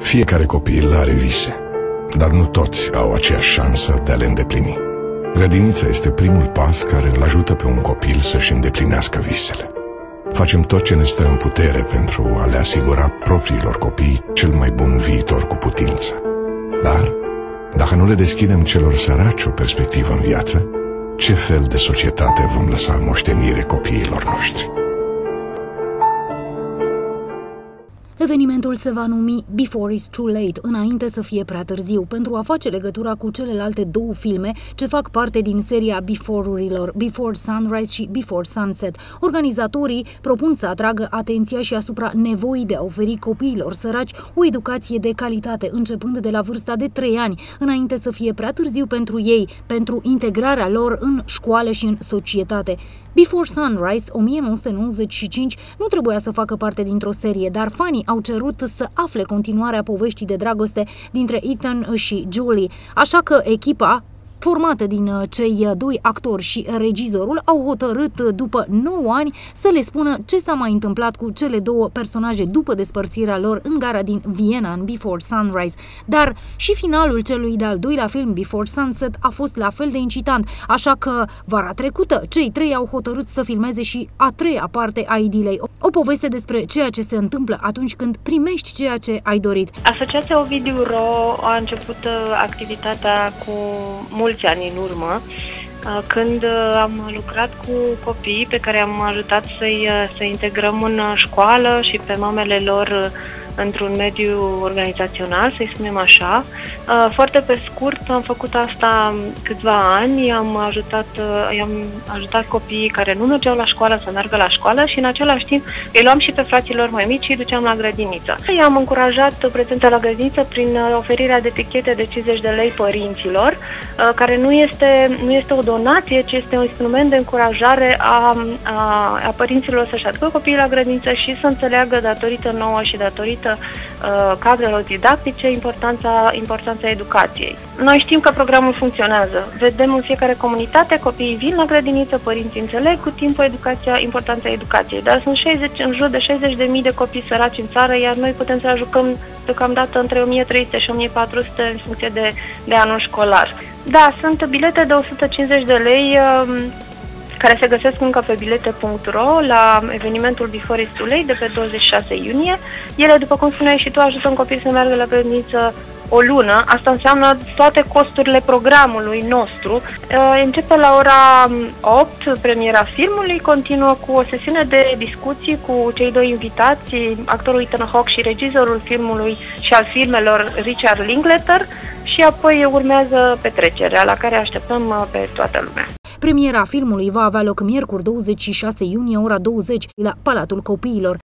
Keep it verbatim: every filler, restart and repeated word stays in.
Fiecare copil are vise, dar nu toți au aceeași șansă de a le îndeplini. Grădinița este primul pas care îl ajută pe un copil să-și îndeplinească visele. Facem tot ce ne stă în putere pentru a le asigura propriilor copii cel mai bun viitor cu putință. Dar, dacă nu le deschidem celor săraci o perspectivă în viață, ce fel de societate vom lăsa în moștenire copiilor noștri? Evenimentul se va numi Before It's Too Late, înainte să fie prea târziu, pentru a face legătura cu celelalte două filme ce fac parte din seria Before-urilor, Before Sunrise și Before Sunset. Organizatorii propun să atragă atenția și asupra nevoii de a oferi copiilor săraci o educație de calitate, începând de la vârsta de trei ani, înainte să fie prea târziu pentru ei, pentru integrarea lor în școală și în societate. Before Sunrise, o mie nouă sute nouăzeci și cinci, nu trebuia să facă parte dintr-o serie, dar fanii au cerut să afle continuarea poveștii de dragoste dintre Ethan și Julie, așa că echipa, formată din cei doi actori și regizorul, au hotărât după nouă ani să le spună ce s-a mai întâmplat cu cele două personaje după despărțirea lor în gara din Viena în Before Sunrise. Dar și finalul celui de-al doilea film, Before Sunset, a fost la fel de incitant, așa că vara trecută cei trei au hotărât să filmeze și a treia parte a idilei, o poveste despre ceea ce se întâmplă atunci când primești ceea ce ai dorit. Asociația Ovidiu Ro a început activitatea cu mulți ani în urmă, când am lucrat cu copii pe care am ajutat să-i să integrăm în școală și pe mamele lor într-un mediu organizațional, să-i spunem așa. Foarte pe scurt, am făcut asta câțiva ani, am ajutat, i-am ajutat copiii care nu mergeau la școală să meargă la școală și în același timp îi luam și pe fraților mai mici și îi duceam la grădiniță. I-am încurajat prezența la grădiniță prin oferirea de tichete de cincizeci de lei părinților, care nu este, nu este o donație, ci este un instrument de încurajare a, a, a părinților să-și aducă copiii la grădiniță și să înțeleagă datorită nouă și datorită cadrelor didactice importanța, importanța educației. Noi știm că programul funcționează. Vedem în fiecare comunitate, copiii vin la grădiniță, părinții înțeleg cu timpul educația, importanța educației. Dar sunt șaizeci, în jur de șaizeci de mii de copii săraci în țară, iar noi putem să jucăm deocamdată între o mie trei sute și o mie patru sute în funcție de, de anul școlar. Da, sunt bilete de o sută cincizeci de lei care se găsesc încă pe bilete punct ro la evenimentul Before It's Too Late de pe douăzeci și șase iunie. Ele, după cum spuneai și tu, ajută un copil să meargă la grădiniță o lună. Asta înseamnă toate costurile programului nostru. Începe la ora opt premiera filmului, continuă cu o sesiune de discuții cu cei doi invitați, actorul Ethan Hawke și regizorul filmului și al filmelor Richard Linklater, și apoi urmează petrecerea la care așteptăm pe toată lumea. Premiera filmului va avea loc miercuri douăzeci și șase iunie, ora douăzeci, la Palatul Copiilor.